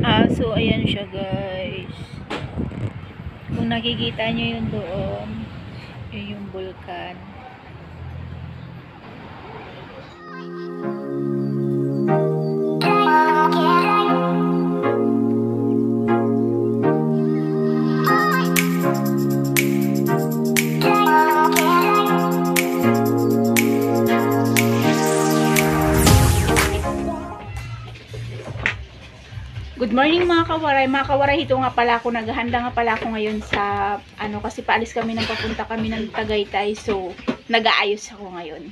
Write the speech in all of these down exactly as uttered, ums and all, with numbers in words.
Ah, so ayan siya guys. Kung nakikita nyo yun doon, yun yung bulkan. Good morning mga kawaray. Mga kawaray, ito nga pala ako. Naghahanda nga pala ako ngayon sa ano, kasi paalis kami nang papunta kami ng Tagaytay. So, nag-aayos ako ngayon.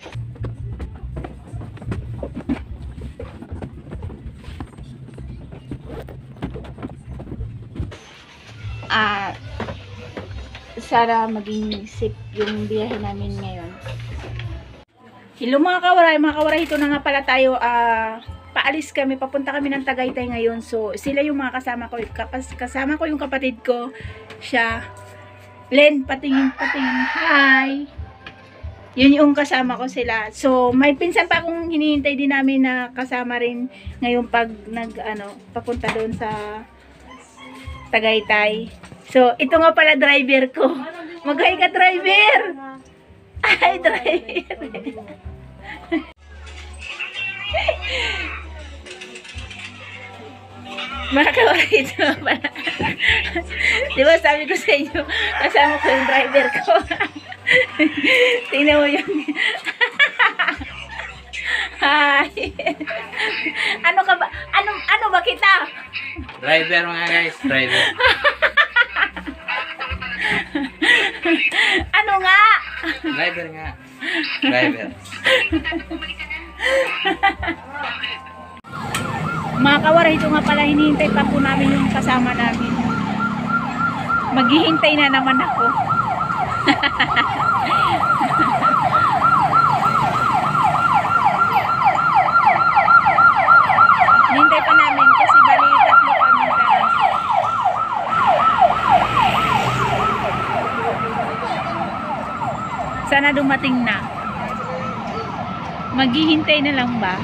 Ah, sana maging safe yung biyahe namin ngayon. Hello mga kawaray. Mga kawaray, ito na nga pala tayo. Ah, paalis kami, papunta kami ng Tagaytay ngayon. So, sila yung mga kasama ko. Kasama ko yung kapatid ko. Siya. Len, patingin, patingin. Hi! Yun yung kasama ko sila. So, may pinsan pa akong hinihintay din namin na kasama rin ngayon pag nag, ano, papunta doon sa Tagaytay. So, ito nga pala driver ko. Mag-hi ka, driver! Ay, driver! Mga kawaray, ito nga pala. Diba sabi ko sa inyo, kasama ko yung driver ko. Tingnan mo yung... Hi! Ano ka ba? Ano, ano ba kita? Driver nga guys, driver. Ano nga? Driver nga. Driver. Mga kawaray, ito nga pala, hinihintay pa po namin yung kasama namin. Maghihintay na naman ako. Hinihintay pa namin kasi bali tatlo kami pero sana dumating na. Maghihintay na lang ba?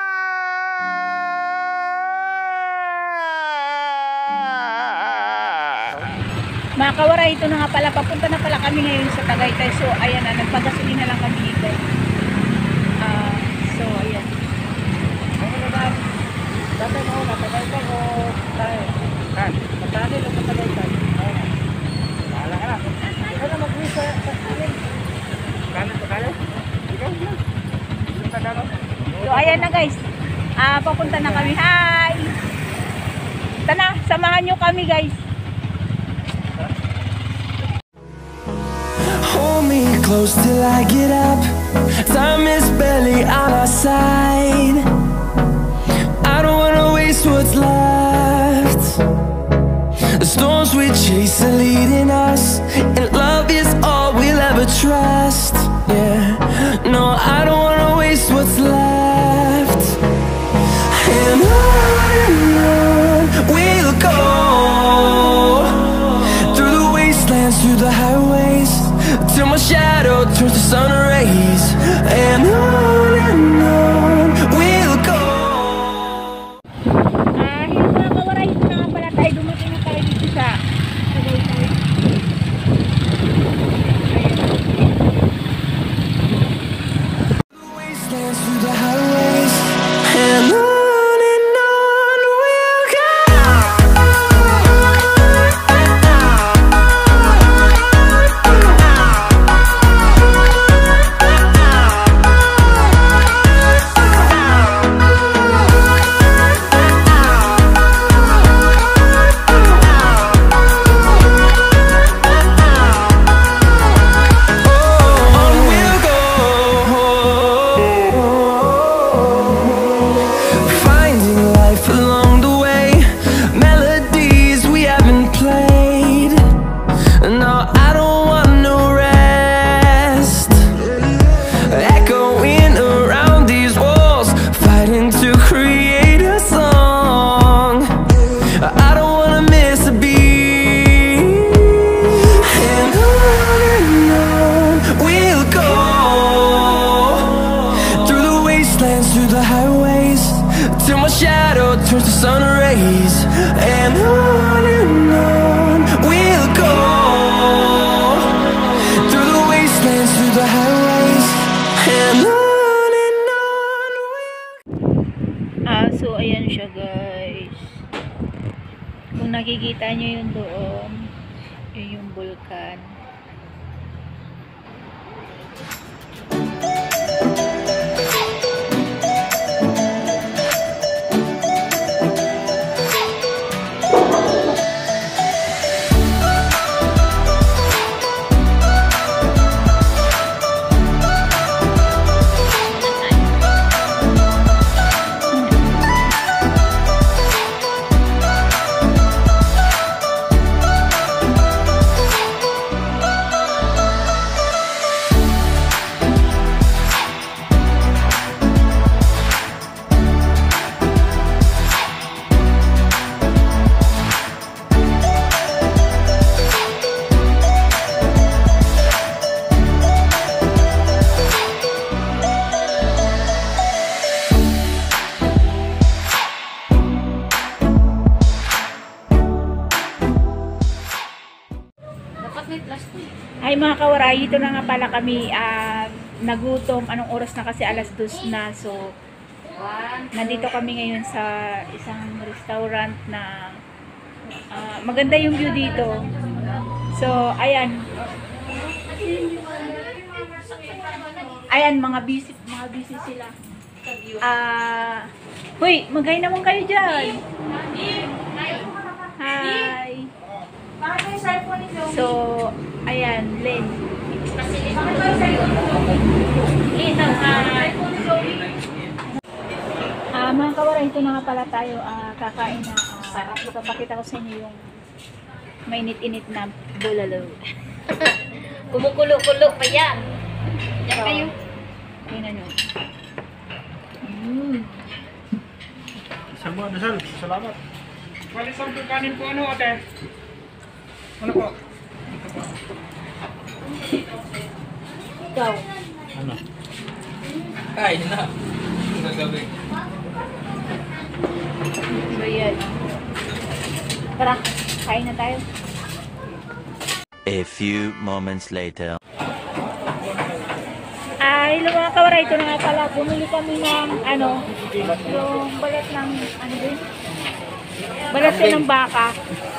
Mga kawaray, ito na nga pala, papunta na pala kami ngayon sa Tagaytay. So, ayan na, nagpagasolin na lang kami dito. Uh, so, ayan. Tatay mo, Tagaytay ko. Tayo. Kan, matali lang sa Tagaytay. Bahala ka na. Ano mag-uwi sa kanin? Kanin pa tayo? Ikaw na. So, ayan na guys. Ah, papunta na kami. Hi! Ito na, samahan nyo kami guys. Close till I get up. Time is barely on our side. I don't wanna waste what's left. The storms we chase are leading us, and love is all we'll ever trust. Yeah, no, I don't wanna waste what's left. And on and on we'll go, through the wastelands, through the highways, till my shadow turns to sun rays. And on and on we'll go. Ah, uh, mga kawaray, ito na nga pala tayo. Dumating na tayo dito sa Tagaytay. rays, and on and on we'll go, through the wastelands, through the highways, and on and on we'll... Ah, so ayan siya guys. Kung nakikita nyo yun doon, yun yung bulkan. Ay mga kawaray, ito na nga pala kami uh, nagutom. Anong oras na kasi? Alas dos na. So, nandito kami ngayon sa isang restaurant na uh, maganda yung view dito. So, ayan. Ayan, mga busy, mga busy sila. Ah, uh, huy, mag-hi naman kayo dyan. Hi. So, ayan, Len. Ah, mga kawaray, ito na nga pala tayo uh, kakain na. Uh, ipapakita ko sa inyo yung mainit-init na bulalo. Kumukulo-kulo pa yan. Yan So, kayo. tingnan nyo. Mm. Isang buwan, Dasal. Salamat. Wala isang kanin po ano, ate? Ano po? Ikaw. Ano? Kain na. Nagawin. So, yan. Tara, kain na tayo. A few moments later. Ay, hello mga kawaray, ito na nga pala. Bumili kami ng, ano, yung balat ng, ano din? Balat din ng baka.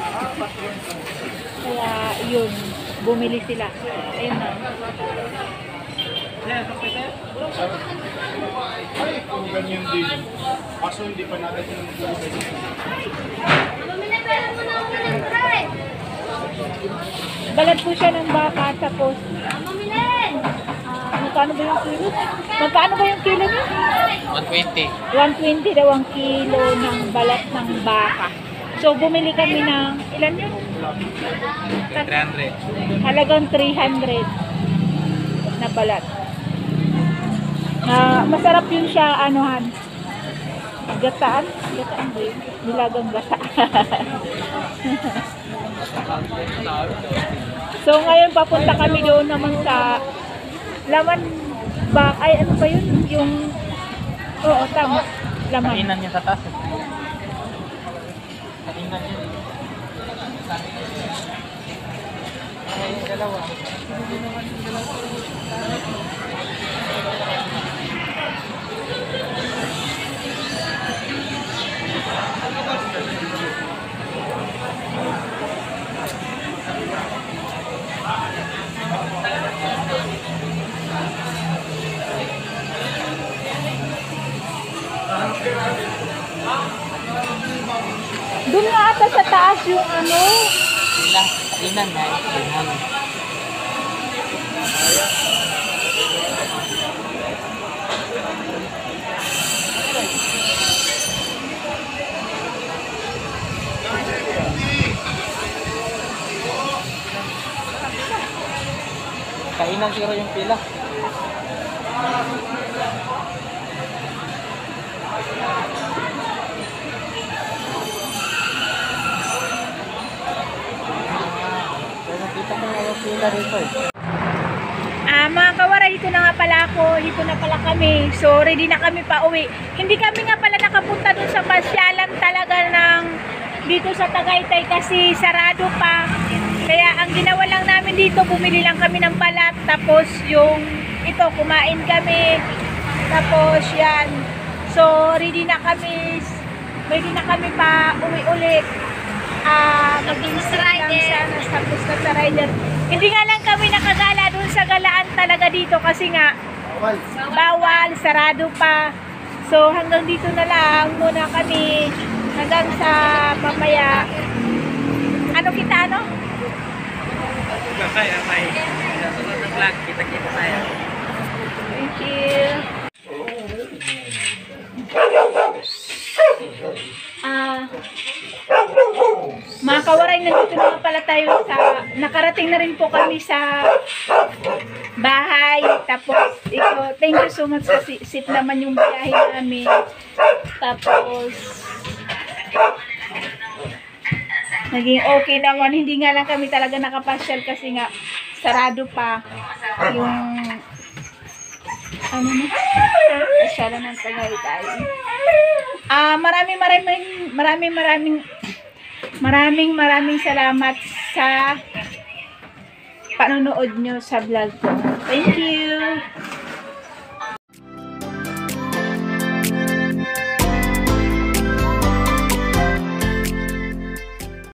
Kaya, yun, bumili sila. Ayun na. Kung ganyan din. Kaso hindi pa natin yung Balat po siya ng baka, tapos, ah, magkano ba yung kilo? Magkano ba yung kilo niya? one twenty. one twenty daw ang kilo ng balat ng baka. So, bumili kami ng, ilan yun? three hundred. Halagang three hundred na balat. Ah, masarap yun siya, anuhan. Gataan? Gataan ba yun? Nilagang gata. So, ngayon papunta kami doon naman sa laman bak. Ay, ano ba yun? Yung, oo, tama. Laman. Kainan niya sa taas. Kainan niya. Ay, dalawa. Doon nga ata sa taas yung ano. Sila. Kainan na. Kainan. Kainan siguro yung pila. Ah, mga kawaray, dito na nga pala ako, dito na pala kami. So, ready na kami pa uwi. Hindi kami nga pala nakapunta dun sa pasyalan talaga na dito sa Tagaytay kasi sarado pa. Kaya ang ginawa lang namin dito, bumili lang kami ng balat, tapos yung ito, kumain kami. Tapos yan. So, ready na kami. Ready na kami pa uwi-uli. Ah, maging lang sana tapos na sa rider. Hindi nga lang kami nakagala dun sa galaan talaga dito kasi nga bawal, sarado pa. So, hanggang dito na lang muna kami hanggang sa mamaya. Ano kita, ano? Okay, okay. Sunod ng vlog, kita-kita tayo. Thank you. Ah, mga kawaray, nandito na pala tayo sa, nakarating na rin po kami sa bahay. Tapos, ito, thank you so much kasi sip naman yung biyahe namin. Tapos, naging okay naman. Hindi nga lang kami talaga nakapasyal kasi nga sarado pa yung ano na pasyala ng Tagaytay. Ah, maraming maraming maraming maraming maraming maraming salamat sa panonood nyo sa vlog ko. Thank you.